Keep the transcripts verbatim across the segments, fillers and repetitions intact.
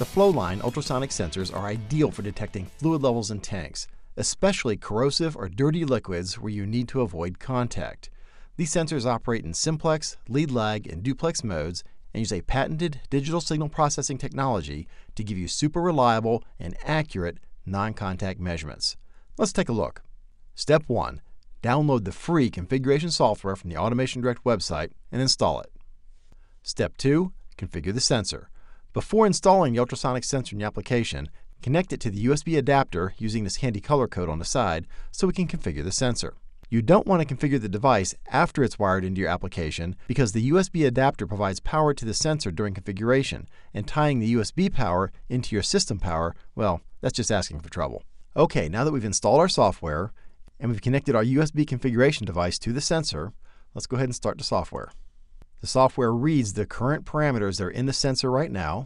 The Flowline ultrasonic sensors are ideal for detecting fluid levels in tanks, especially corrosive or dirty liquids where you need to avoid contact. These sensors operate in simplex, lead lag, and duplex modes and use a patented digital signal processing technology to give you super reliable and accurate non-contact measurements. Let's take a look. Step one. Download the free configuration software from the Automation Direct website and install it. Step two. Configure the sensor. Before installing the ultrasonic sensor in the application, connect it to the U S B adapter using this handy color code on the side so we can configure the sensor. You don't want to configure the device after it's wired into your application because the U S B adapter provides power to the sensor during configuration, and tying the U S B power into your system power, well, that's just asking for trouble. Okay, now that we've installed our software and we've connected our U S B configuration device to the sensor, let's go ahead and start the software. The software reads the current parameters that are in the sensor right now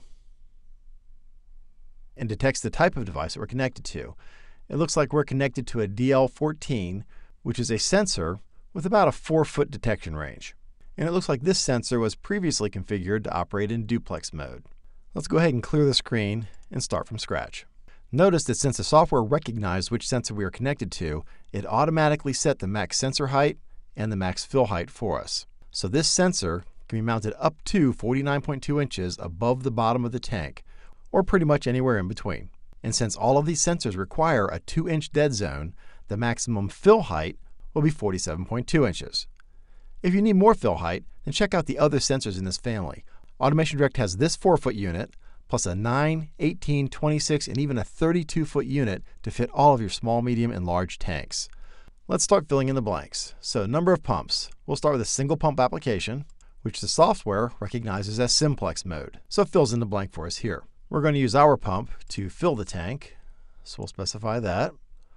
and detects the type of device that we're connected to. It looks like we're connected to a D L fourteen, which is a sensor with about a four foot detection range. And it looks like this sensor was previously configured to operate in duplex mode. Let's go ahead and clear the screen and start from scratch. Notice that since the software recognized which sensor we are connected to, it automatically set the max sensor height and the max fill height for us. So this sensor can be mounted up to forty-nine point two inches above the bottom of the tank, or pretty much anywhere in between. And since all of these sensors require a two inch dead zone, the maximum fill height will be forty-seven point two inches. If you need more fill height, then check out the other sensors in this family. Automation Direct has this four foot unit, plus a nine, eighteen, twenty-six, and even a thirty-two foot unit to fit all of your small, medium, and large tanks. Let's start filling in the blanks. So number of pumps. We'll start with a single pump application, which the software recognizes as simplex mode. So it fills in the blank for us here. We're going to use our pump to fill the tank, so we'll specify that.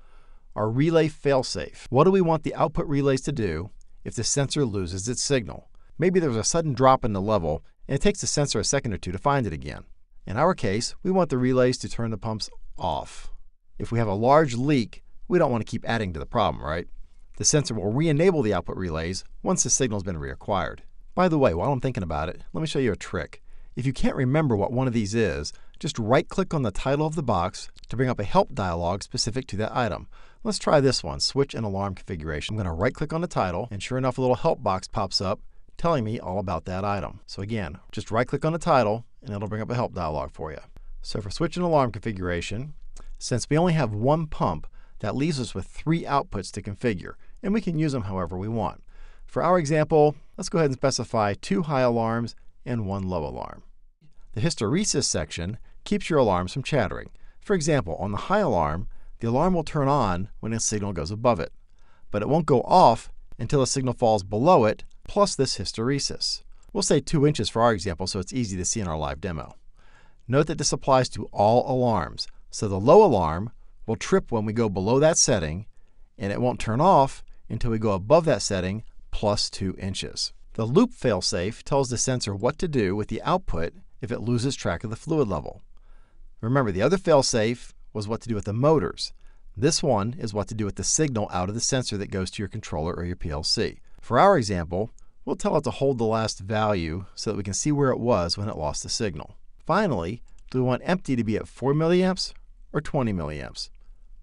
Our relay failsafe. What do we want the output relays to do if the sensor loses its signal? Maybe there's a sudden drop in the level and it takes the sensor a second or two to find it again. In our case, we want the relays to turn the pumps off. If we have a large leak, we don't want to keep adding to the problem, right? The sensor will re-enable the output relays once the signal has been reacquired. By the way, while I'm thinking about it, let me show you a trick. If you can't remember what one of these is, just right-click on the title of the box to bring up a help dialog specific to that item. Let's try this one, switch and alarm configuration. I'm going to right-click on the title, and sure enough, a little help box pops up telling me all about that item. So again, just right-click on the title, and it'll bring up a help dialog for you. So for switch and alarm configuration, since we only have one pump, that leaves us with three outputs to configure, and we can use them however we want. For our example, let's go ahead and specify two high alarms and one low alarm. The hysteresis section keeps your alarms from chattering. For example, on the high alarm, the alarm will turn on when a signal goes above it, but it won't go off until a signal falls below it, plus this hysteresis. We'll say two inches for our example so it's easy to see in our live demo. Note that this applies to all alarms, so the low alarm will trip when we go below that setting, and it won't turn off until we go above that setting plus two inches. The loop failsafe tells the sensor what to do with the output if it loses track of the fluid level. Remember, the other failsafe was what to do with the motors. This one is what to do with the signal out of the sensor that goes to your controller or your P L C. For our example, we'll tell it to hold the last value so that we can see where it was when it lost the signal. Finally, do we want empty to be at four milliamps or twenty milliamps?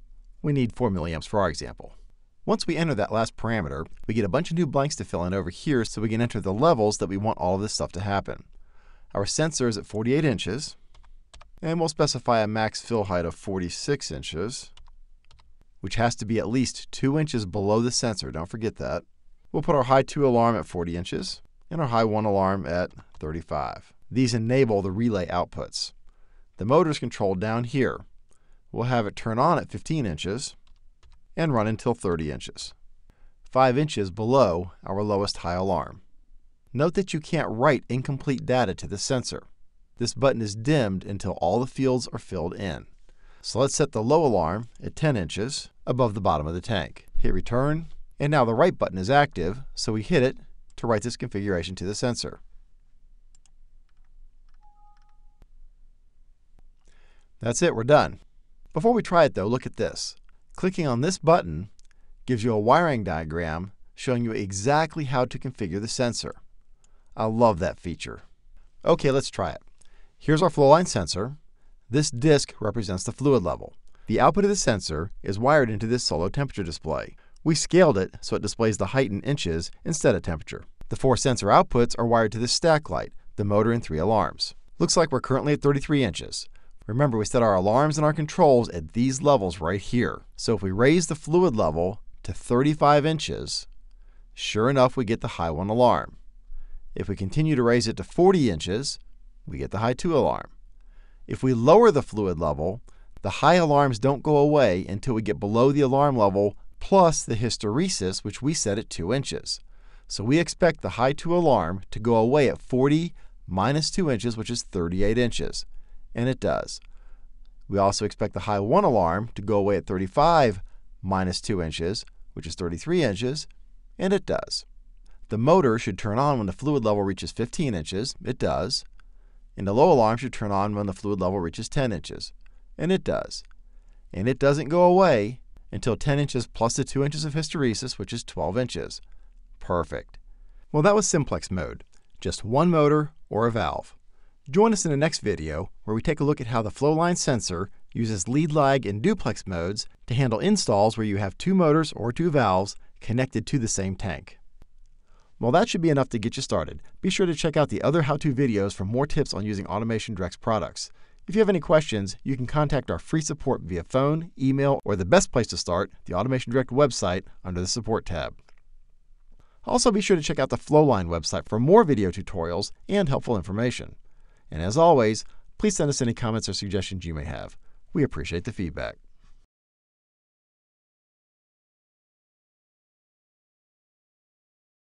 We need four milliamps for our example. Once we enter that last parameter, we get a bunch of new blanks to fill in over here so we can enter the levels that we want all of this stuff to happen. Our sensor is at forty-eight inches, and we'll specify a max fill height of forty-six inches, which has to be at least two inches below the sensor. Don't forget that. We'll put our high two alarm at forty inches and our high one alarm at thirty-five. These enable the relay outputs. The motor is controlled down here. We'll have it turn on at fifteen inches and run until thirty inches, five inches below our lowest high alarm. Note that you can't write incomplete data to the sensor. This button is dimmed until all the fields are filled in. So let's set the low alarm at ten inches above the bottom of the tank. Hit return, and now the write button is active, so we hit it to write this configuration to the sensor. That's it, we're done. Before we try it though, look at this. Clicking on this button gives you a wiring diagram showing you exactly how to configure the sensor. I love that feature. Okay, let's try it. Here's our Flowline sensor. This disc represents the fluid level. The output of the sensor is wired into this solo temperature display. We scaled it so it displays the height in inches instead of temperature. The four sensor outputs are wired to this stack light, the motor, and three alarms. Looks like we're currently at thirty-three inches. Remember, we set our alarms and our controls at these levels right here. So if we raise the fluid level to thirty-five inches, sure enough, we get the high one alarm. If we continue to raise it to forty inches, we get the high two alarm. If we lower the fluid level, the high alarms don't go away until we get below the alarm level plus the hysteresis, which we set at two inches. So we expect the high two alarm to go away at forty minus two inches, which is thirty-eight inches. And it does. We also expect the high one alarm to go away at thirty-five minus two inches, which is thirty-three inches, and it does. The motor should turn on when the fluid level reaches fifteen inches. It does. And the low alarm should turn on when the fluid level reaches ten inches. And it does. And it doesn't go away until ten inches plus the two inches of hysteresis, which is twelve inches. Perfect. Well, that was simplex mode. Just one motor or a valve. Join us in the next video where we take a look at how the Flowline sensor uses lead lag and duplex modes to handle installs where you have two motors or two valves connected to the same tank. Well, that should be enough to get you started. Be sure to check out the other how-to videos for more tips on using Automation Direct's products. If you have any questions, you can contact our free support via phone, email, or the best place to start, the Automation Direct website under the Support tab. Also, be sure to check out the Flowline website for more video tutorials and helpful information. And as always, please send us any comments or suggestions you may have. We appreciate the feedback.